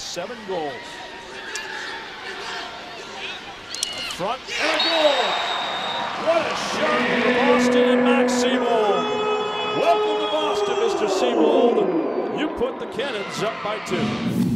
7 goals. Up front, and a goal! What a shot from Boston and Max Seibald. Welcome to Boston, Mr. Seibald. You put the Cannons up by 2.